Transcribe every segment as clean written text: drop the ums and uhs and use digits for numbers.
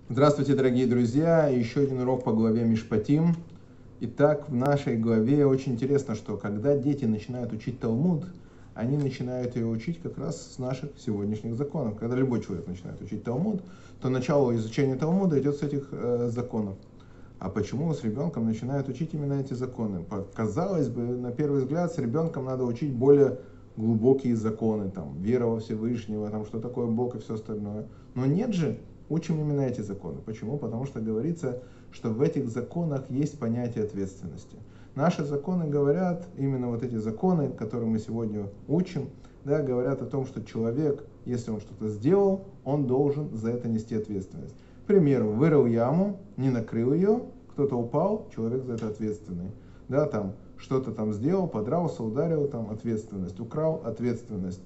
Здравствуйте, дорогие друзья! Еще один урок по главе Мишпатим. Итак, в нашей главе очень интересно, что когда дети начинают учить Талмуд, они начинают ее учить как раз с наших сегодняшних законов. Когда любой человек начинает учить Талмуд, то начало изучения Талмуда идет с этих законов. А почему с ребенком начинают учить именно эти законы? Казалось бы, на первый взгляд, с ребенком надо учить более глубокие законы, там, вера во Всевышнего, там, что такое Бог и все остальное. Но нет же, учим именно эти законы. Почему? Потому что говорится, что в этих законах есть понятие ответственности. Наши законы говорят, именно вот эти законы, которые мы сегодня учим, да, говорят о том, что человек, если он что-то сделал, он должен за это нести ответственность. К примеру, вырыл яму, не накрыл ее, кто-то упал, человек за это ответственный. Да, там, что-то там сделал, подрался, ударил, там, ответственность, украл, ответственность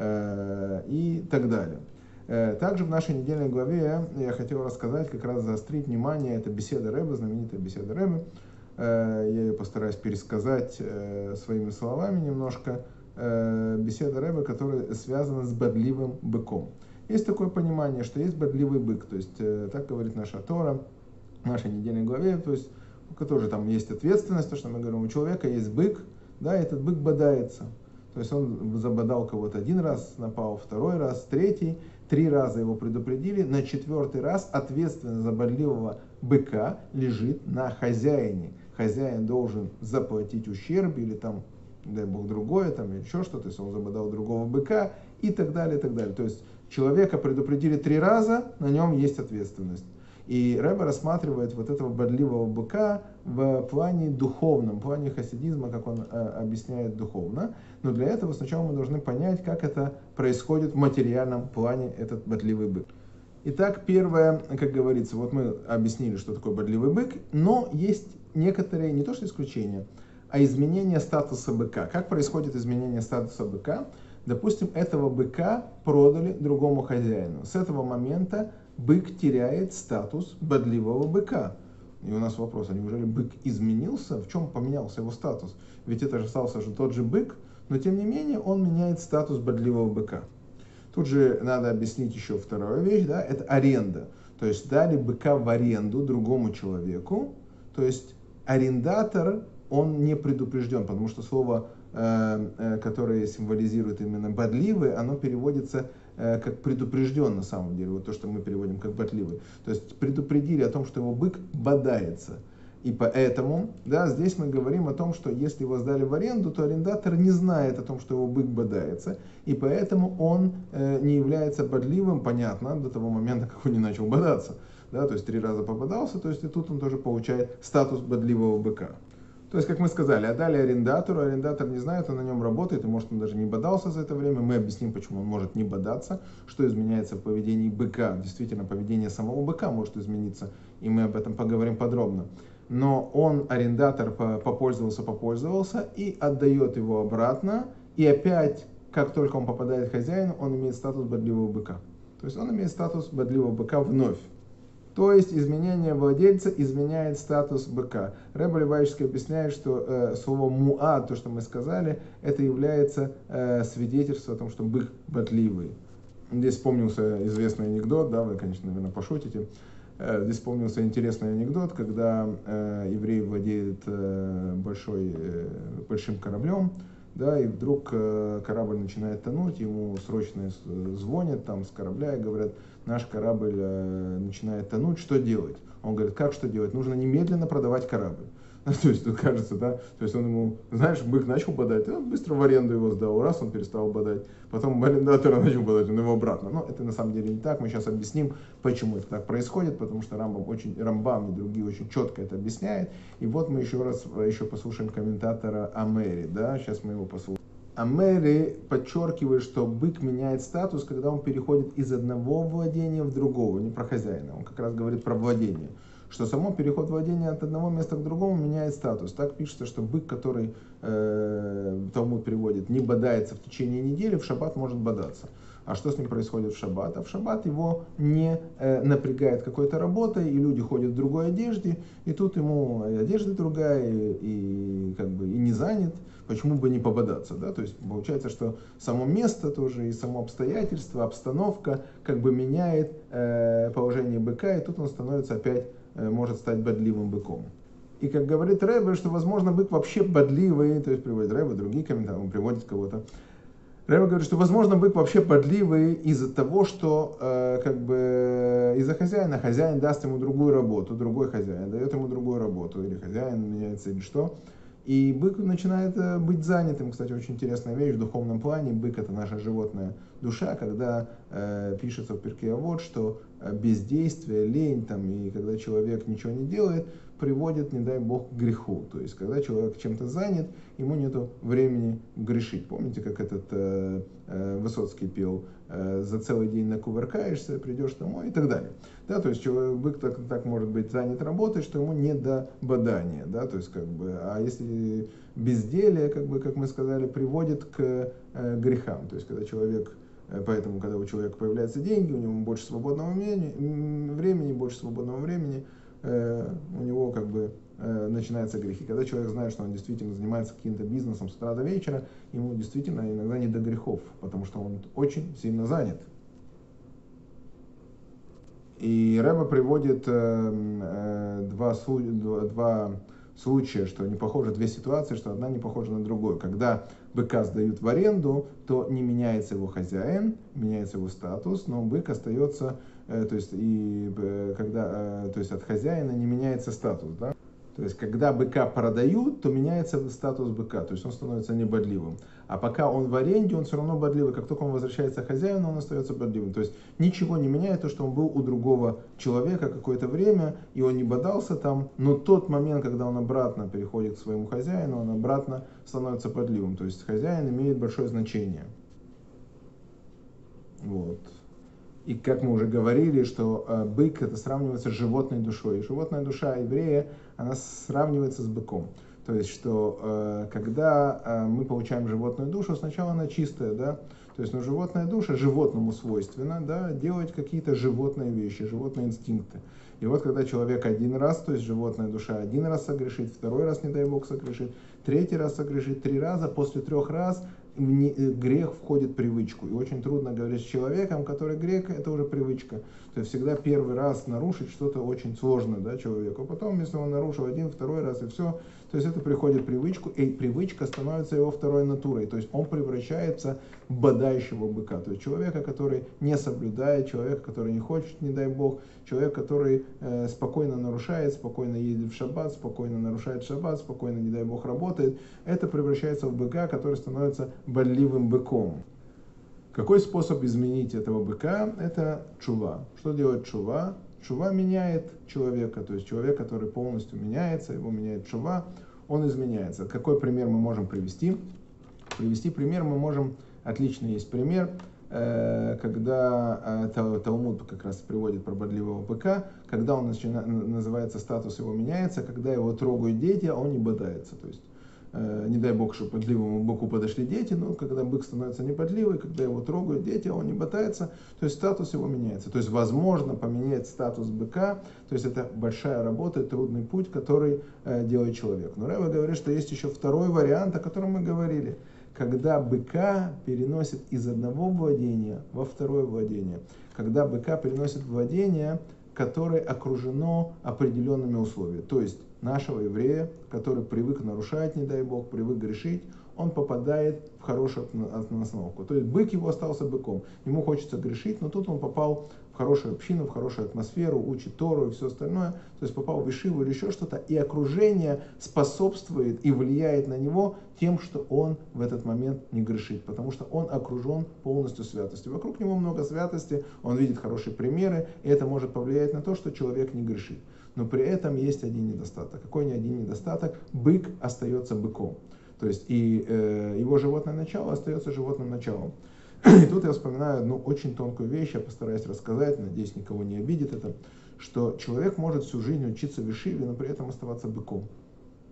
и так далее. Также в нашей недельной главе я хотел рассказать, как раз заострить внимание, это беседа Рэбе, знаменитая беседа Рэбе. Я ее постараюсь пересказать своими словами немножко. Беседа Рэбе, которая связана с бодливым быком. Есть такое понимание, что есть бодливый бык, то есть так говорит наша Тора, в нашей недельной главе, то есть у которой там есть ответственность, то, что мы говорим, у человека есть бык, да, и этот бык бодается. То есть он забодал кого-то один раз, напал второй раз, третий, 3 раза его предупредили, на 4-й раз ответственность за бодливого быка лежит на хозяине. Хозяин должен заплатить ущерб или там, дай бог, другое, там еще что-то, если он забодал другого быка и так далее, и так далее. То есть человека предупредили 3 раза, на нем есть ответственность. И Рэбе рассматривает вот этого бодливого быка в плане духовном, в плане хасидизма, как он объясняет духовно. Но для этого сначала мы должны понять, как это происходит в материальном плане, этот бодливый бык. Итак, первое, как говорится, вот мы объяснили, что такое бодливый бык, но есть некоторые, не то что исключения, а изменение статуса быка. Как происходит изменение статуса быка? Допустим, этого быка продали другому хозяину. С этого момента бык теряет статус бодливого быка. И у нас вопрос, а неужели бык изменился? В чем поменялся его статус? Ведь это же остался же тот же бык, но тем не менее он меняет статус бодливого быка. Тут же надо объяснить еще вторую вещь, да, это аренда. То есть дали быка в аренду другому человеку, то есть арендатор, он не предупрежден, потому что слово, которое символизирует именно бодливый, оно переводится как предупрежден на самом деле, вот то, что мы переводим как бодливый. То есть предупредили о том, что его бык бодается. И поэтому, да, здесь мы говорим о том, что если его сдали в аренду, то арендатор не знает о том, что его бык бодается, и поэтому он не является бодливым, понятно, до того момента, как он не начал бодаться. Да, то есть 3 раза попадался, то есть и тут он тоже получает статус бодливого быка. То есть, как мы сказали, отдали арендатору, арендатор не знает, он на нем работает, и может он даже не бодался за это время. Мы объясним, почему он может не бодаться, что изменяется в поведении быка. Действительно, поведение самого быка может измениться, и мы об этом поговорим подробно. Но он, арендатор, попользовался и отдает его обратно, и опять, как только он попадает к хозяину, он имеет статус бодливого быка. То есть он имеет статус бодливого быка вновь. То есть изменение владельца изменяет статус быка. Рэбе Любавический объясняет, что слово муа, то, что мы сказали, это является свидетельством о том, что бык бодливый. Здесь вспомнился известный анекдот, да, вы, конечно, наверное, пошутите. Здесь вспомнился интересный анекдот, когда еврей владеет большим кораблем, да, и вдруг корабль начинает тонуть, ему срочно звонят там с корабля и говорят, наш корабль начинает тонуть, что делать? Он говорит, как что делать? Нужно немедленно продавать корабль. То есть, тут кажется, да, то есть он ему, знаешь, бык начал бодать, он быстро в аренду его сдал, раз он перестал бодать, потом арендатора начал бодать, он его обратно. Но это на самом деле не так, мы сейчас объясним, почему это так происходит, потому что Рамбам и другие очень четко это объясняют. И вот мы еще послушаем комментатора Амери, да, сейчас мы его послушаем. Амери подчеркивает, что бык меняет статус, когда он переходит из одного владения в другого, не про хозяина, он как раз говорит про владение. Что само переход владения от одного места к другому меняет статус. Так пишется, что бык, который Талмуд приводит, не бодается в течение недели, в шаббат может бодаться. А что с ним происходит в шаббат? А в шаббат его не напрягает какой-то работой, и люди ходят в другой одежде, и тут ему и одежда другая, и как бы и не занят. Почему бы не пободаться, да? То есть получается, что само место тоже и само обстоятельство, обстановка как бы меняет положение быка, и тут он становится опять, может стать бодливым быком. И как говорит Ребе, что возможно бык вообще бодливый, то есть приводит Ребе, другие комментарии, он приводит кого-то. Ребе говорит, что возможно бык вообще бодливый из-за того, что как бы из-за хозяина, хозяин даст ему другую работу, другой хозяин дает ему другую работу, или хозяин меняется, или что. И бык начинает быть занятым. Кстати, очень интересная вещь в духовном плане. Бык — это наша животная душа, когда пишется в Перкей Авот, что бездействие, лень, там, и когда человек ничего не делает, приводит, не дай бог, к греху. То есть, когда человек чем-то занят, ему нет времени грешить. Помните, как этот Высоцкий пел: «За целый день накувыркаешься, придешь домой» и так далее. Да, то есть бык так может быть занят работой, что ему не до бодания. Да, то есть, как бы, а если безделие, как бы, как мы сказали, приводит к грехам. То есть, когда человек, поэтому, когда у человека появляются деньги, у него больше свободного времени, у него как бы начинаются грехи. Когда человек знает, что он действительно занимается каким-то бизнесом с утра до вечера, ему действительно иногда не до грехов, потому что он очень сильно занят. И Ребе приводит два случая, что не похожи, две ситуации, что одна не похожа на другую. Когда быка сдают в аренду, то не меняется его хозяин, меняется его статус, но бык остается, то есть от хозяина не меняется статус. Да? То есть, когда быка продают, то меняется статус быка, то есть он становится небодливым. А пока он в аренде, он все равно бодливый. Как только он возвращается к хозяину, он остается бодливым. То есть ничего не меняет то, что он был у другого человека какое-то время, и он не бодался там, но тот момент, когда он обратно переходит к своему хозяину, он обратно становится бодливым. То есть хозяин имеет большое значение. Вот. И как мы уже говорили, что бык — это сравнивается с животной душой. И животная душа еврея, она сравнивается с быком. То есть, что когда мы получаем животную душу, сначала она чистая, да? То есть, животная душа животному свойственно, да, делать какие-то животные вещи, животные инстинкты. И вот когда человек один раз, то есть животная душа один раз согрешит, второй раз, не дай бог, согрешит, третий раз согрешит, 3 раза, после 3 раз грех входит в привычку. И очень трудно говорить с человеком, который грех, это уже привычка. То есть всегда первый раз нарушить что-то очень сложно, да, человеку. А потом, если он нарушил один, второй раз и все, то есть это приходит в привычку, и привычка становится его второй натурой. То есть он превращается в бодающего быка. То есть человека, который не соблюдает, человека, который не хочет, не дай бог, человек, который спокойно нарушает, спокойно едет в шаббат, спокойно нарушает шаббат, спокойно, не дай бог, работает, это превращается в быка, который становится бодливым быком. Какой способ изменить этого быка? Это тшува. Что делает тшува? Тшува меняет человека, то есть человек, который полностью меняется, его меняет тшува, он изменяется. Какой пример мы можем привести? Привести пример мы можем, отличный есть пример, когда Талмуд как раз приводит про бодливого быка, когда он называется, статус его меняется, когда его трогают дети, а он не бодается. То есть, не дай бог, чтобы бодливому быку подошли дети, но когда бык становится неподливый, когда его трогают дети, а он не бодается, то есть статус его меняется. То есть возможно поменять статус быка, то есть это большая работа, трудный путь, который делает человек. Но Ребе говорит, что есть еще второй вариант, о котором мы говорили. Когда быка переносит из одного владения во второе владение. Когда быка переносит владение, которое окружено определенными условиями. То есть нашего еврея, который привык нарушать, не дай бог, привык грешить, он попадает в хорошую обстановку. То есть бык его остался быком. Ему хочется грешить, но тут он попал в хорошую общину, в хорошую атмосферу, учит Тору и все остальное. То есть попал в ешиву или еще что-то. И окружение способствует и влияет на него тем, что он в этот момент не грешит. Потому что он окружен полностью святостью. Вокруг него много святости, он видит хорошие примеры. И это может повлиять на то, что человек не грешит. Но при этом есть один недостаток. Какой не один недостаток? Бык остается быком. То есть и его животное начало остается животным началом. И тут я вспоминаю одну очень тонкую вещь, я постараюсь рассказать, надеюсь, никого не обидит это, что человек может всю жизнь учиться в ешиве, но при этом оставаться быком.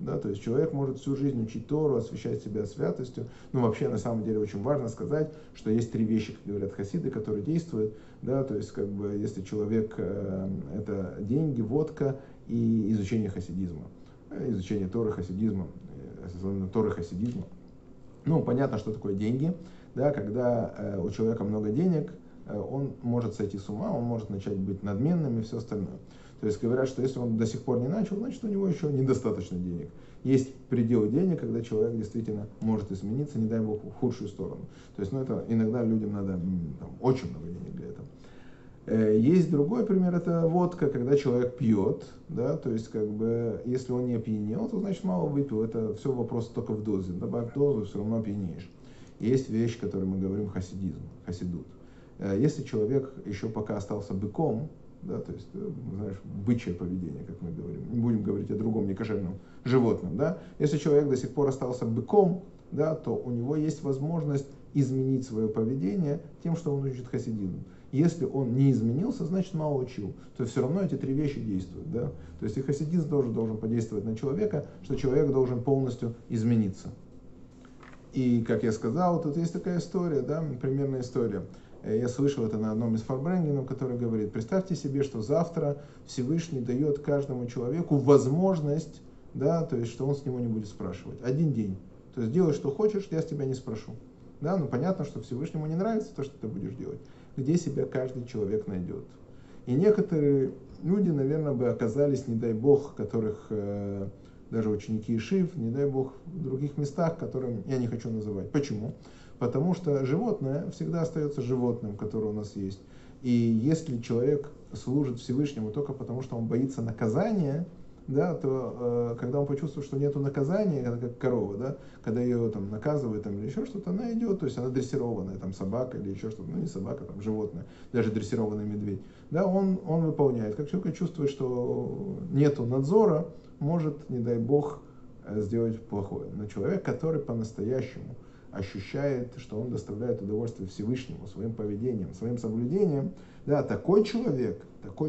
Да, то есть человек может всю жизнь учить Тору, освящать себя святостью. Но вообще, на самом деле, очень важно сказать, что есть три вещи, как говорят хасиды, которые действуют. Да, то есть, как бы, если человек, это деньги, водка и изучение хасидизма. Изучение Торы, хасидизма, Торы, хасидизма. Ну, понятно, что такое деньги. Да, когда у человека много денег, он может сойти с ума, он может начать быть надменным и все остальное. То есть говорят, что если он до сих пор не начал, значит у него еще недостаточно денег. Есть предел денег, когда человек действительно может измениться, не дай бог, в худшую сторону. То есть, ну, это иногда людям надо там, очень много денег для этого. Есть другой пример, это водка, когда человек пьет, да, то есть, как бы, если он не опьянел, то значит мало выпил, это все вопрос только в дозе. Добавь дозу, все равно опьянеешь. Есть вещь, о которой мы говорим, хасидизм, хасидут. Если человек еще пока остался быком, да, то есть, знаешь, бычье поведение, как мы говорим, не будем говорить о другом некошерном животном, да, если человек до сих пор остался быком, да, то у него есть возможность изменить свое поведение тем, что он учит хасидизм. Если он не изменился, значит мало учил. То есть все равно эти три вещи действуют. Да? То есть и хасидизм тоже должен подействовать на человека, что человек должен полностью измениться. И, как я сказал, тут есть такая история, да, примерная история. Я слышал это на одном из фарбренгенов, который говорит: представьте себе, что завтра Всевышний дает каждому человеку возможность, да, то есть, что он с него не будет спрашивать. Один день. То есть делай, что хочешь, я с тебя не спрошу. Да, ну понятно, что Всевышнему не нравится то, что ты будешь делать. Где себя каждый человек найдет. И некоторые люди, наверное, бы оказались, не дай бог, которых даже ученики Ишив, не дай бог, в других местах, которым я не хочу называть. Почему? Потому что животное всегда остается животным, которое у нас есть. И если человек служит Всевышнему только потому, что он боится наказания, да, то когда он почувствует, что нету наказания, это как корова, да, когда ее там наказывают там, или еще что-то, она идет, то есть она дрессированная, там собака или еще что-то, ну не собака, там животное, даже дрессированный медведь, да, он выполняет. Как человек чувствует, что нету надзора, может, не дай бог, сделать плохое. Но человек, который по-настоящему ощущает, что он доставляет удовольствие Всевышнему своим поведением, своим соблюдением, да, такой человек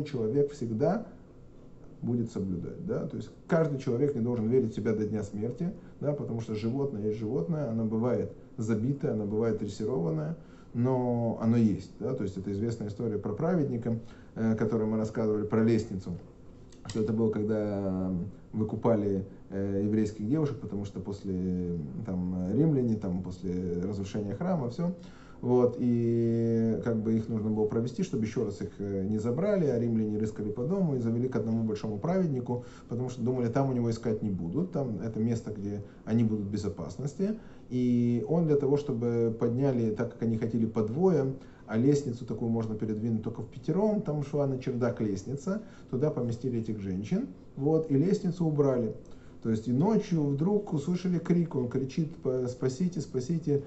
всегда будет соблюдать. Да? То есть каждый человек не должен верить в себя до дня смерти, да, потому что животное есть животное, оно бывает забитое, оно бывает дрессированное, но оно есть. Да? То есть это известная история про праведника, которую мы рассказывали, про лестницу, что это было, когда выкупали еврейских девушек, потому что после там, римляне, там, после разрушения храма, все, вот, и как бы их нужно было провести, чтобы еще раз их не забрали, а римляне рыскали по дому и завели к одному большому праведнику, потому что думали, там у него искать не будут, там это место, где они будут в безопасности, и он для того, чтобы подняли, так как они хотели по двое, а лестницу такую можно передвинуть только впятером, там шла на чердак лестница, туда поместили этих женщин, вот, и лестницу убрали. То есть и ночью вдруг услышали крик, он кричит: спасите, спасите,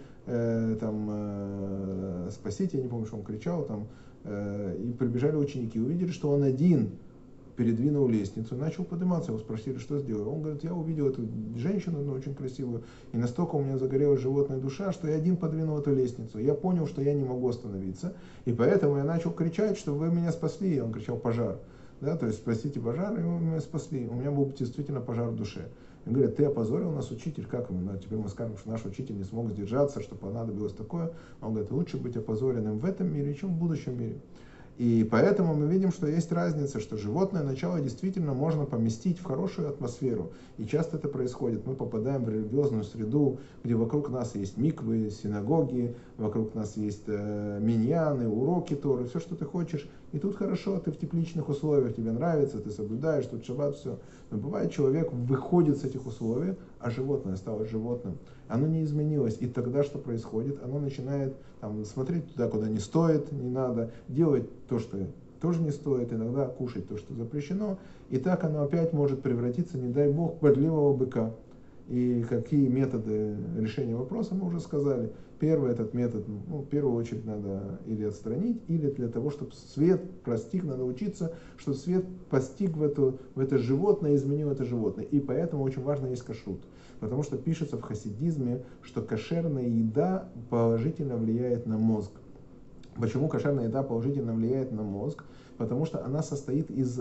спасите, я не помню, что он кричал, там, и прибежали ученики, увидели, что он один передвинул лестницу, начал подниматься, его спросили, что сделал. Он говорит: я увидел эту женщину, одну очень красивую, и настолько у меня загорелась животная душа, что я один подвинул эту лестницу. Я понял, что я не могу остановиться, и поэтому я начал кричать, что вы меня спасли. И он кричал: пожар. Да, то есть спасите пожар, и вы меня спасли. У меня был действительно пожар в душе. И говорят: ты опозорил нас, учитель, как ему? Ну, теперь мы скажем, что наш учитель не смог сдержаться, что понадобилось такое. Он говорит: лучше быть опозоренным в этом мире, чем в будущем мире. И поэтому мы видим, что есть разница, что животное начало действительно можно поместить в хорошую атмосферу. И часто это происходит. Мы попадаем в религиозную среду, где вокруг нас есть миквы, синагоги, вокруг нас есть миньяны, уроки Торы, все, что ты хочешь. И тут хорошо, ты в тепличных условиях, тебе нравится, ты соблюдаешь, тут шаббат, все. Но бывает, человек выходит с этих условий, а животное стало животным. Оно не изменилось. И тогда что происходит? Оно начинает там, смотреть туда, куда не стоит, не надо, делать то, что тоже не стоит, иногда кушать то, что запрещено. И так оно опять может превратиться, не дай бог, в бодливого быка. И какие методы решения вопроса мы уже сказали. Первый этот метод, ну, в первую очередь надо или отстранить, или для того, чтобы свет постиг, надо учиться, чтобы свет постиг в это животное, изменил это животное. И поэтому очень важно есть кашрут. Потому что пишется в хасидизме, что кошерная еда положительно влияет на мозг. Почему кошерная еда положительно влияет на мозг? потому что она состоит из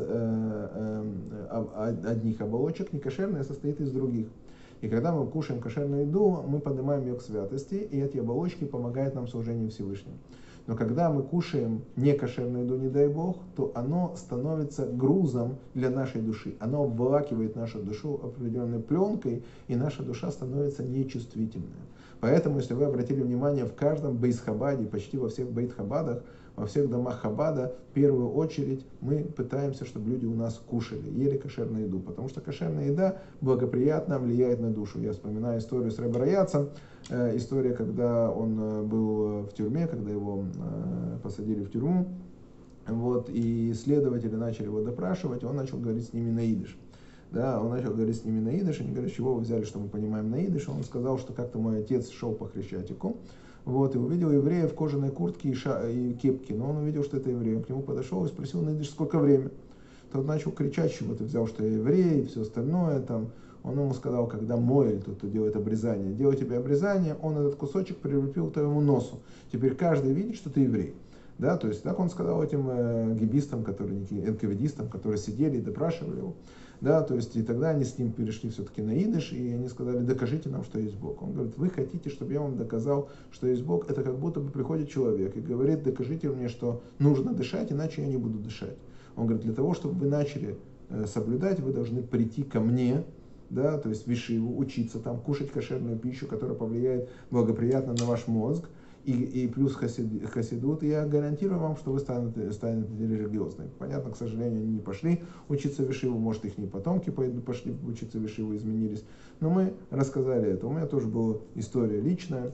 одних оболочек, не кошерная, а состоит из других. И когда мы кушаем кошерную еду, мы поднимаем ее к святости, и эти оболочки помогают нам в служении Всевышнему. Но когда мы кушаем некошерную еду, не дай Бог, то оно становится грузом для нашей души. Оно обволакивает нашу душу определенной пленкой, и наша душа становится нечувствительной. Поэтому, если вы обратили внимание, в каждом бейт-хабаде, почти во всех бейт-хабадах, во всех домах Хабада, в первую очередь мы пытаемся, чтобы люди у нас кушали, ели кошерную еду, потому что кошерная еда благоприятно влияет на душу. Я вспоминаю историю с Ребе Раяцем, история, когда он был в тюрьме, когда его посадили в тюрьму, вот, и следователи начали его допрашивать, и он начал говорить с ними на идиш. Да, он начал говорить с ними на идиш, они говорят, с чего вы взяли, что мы понимаем на идиш. Он сказал, что как-то мой отец шел по Хрещатику, вот, и увидел еврея в кожаной куртке и кепке, но он увидел, что это еврей. Он к нему подошел и спросил на идиш, сколько время. Тот начал кричать, чего ты взял, что я еврей, и все остальное. Там. Он ему сказал, когда моэль, тот, кто делает обрезание, делает тебе обрезание, он этот кусочек прилепил к твоему носу. Теперь каждый видит, что ты еврей. Да, то есть так он сказал этим гибистам, энковидистам, которые сидели и допрашивали его. Да, то есть и тогда они с ним перешли все-таки на идиш, и они сказали, докажите нам, что есть Бог. Он говорит, вы хотите, чтобы я вам доказал, что есть Бог? Это как будто бы приходит человек и говорит, докажите мне, что нужно дышать, иначе я не буду дышать. Он говорит, для того, чтобы вы начали соблюдать, вы должны прийти ко мне, да, то есть в ешиву, учиться там, кушать кошерную пищу, которая повлияет благоприятно на ваш мозг, и плюс хасидут, и я гарантирую вам, что вы станете религиозными. Понятно, к сожалению, они не пошли учиться в ешиву, может, их потомки пошли учиться в ешиву, изменились. Но мы рассказали это. У меня тоже была история личная.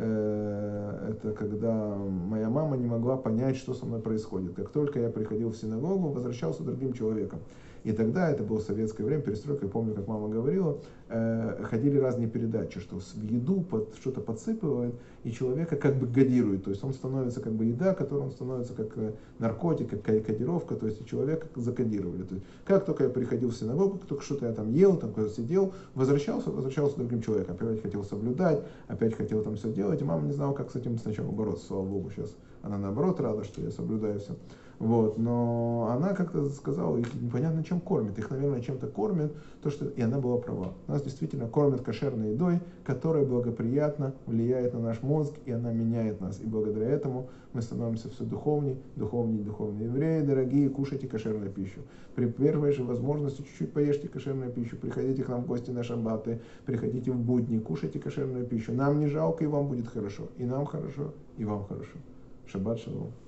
Это когда моя мама не могла понять, что со мной происходит. Как только я приходил в синагогу, возвращался другим человеком. И тогда, это было советское время, перестройка, я помню, как мама говорила, ходили разные передачи, что в еду что-то подсыпывают, и человека как бы кодирует, то есть он становится как бы еда, которая он становится как наркотик, как кодировка, то есть человека закодировали. То есть, как только я приходил в синагогу, как только что-то я там ел, там куда-то сидел, возвращался другим человеком, опять хотел соблюдать, опять хотел там все делать, и мама не знала, как с этим сначала бороться, слава Богу, сейчас она наоборот рада, что я соблюдаю все. Вот, но она как-то сказала, их непонятно чем кормит, их, наверное, чем-то кормят, и она была права. Нас действительно кормят кошерной едой, которая благоприятно влияет на наш мозг, и она меняет нас. И благодаря этому мы становимся все духовнее евреи, дорогие, кушайте кошерную пищу. При первой же возможности чуть-чуть поешьте кошерную пищу, приходите к нам в гости на шаббаты, приходите в будни, кушайте кошерную пищу. Нам не жалко, и вам будет хорошо. И нам хорошо, и вам хорошо. Шаббат шалом.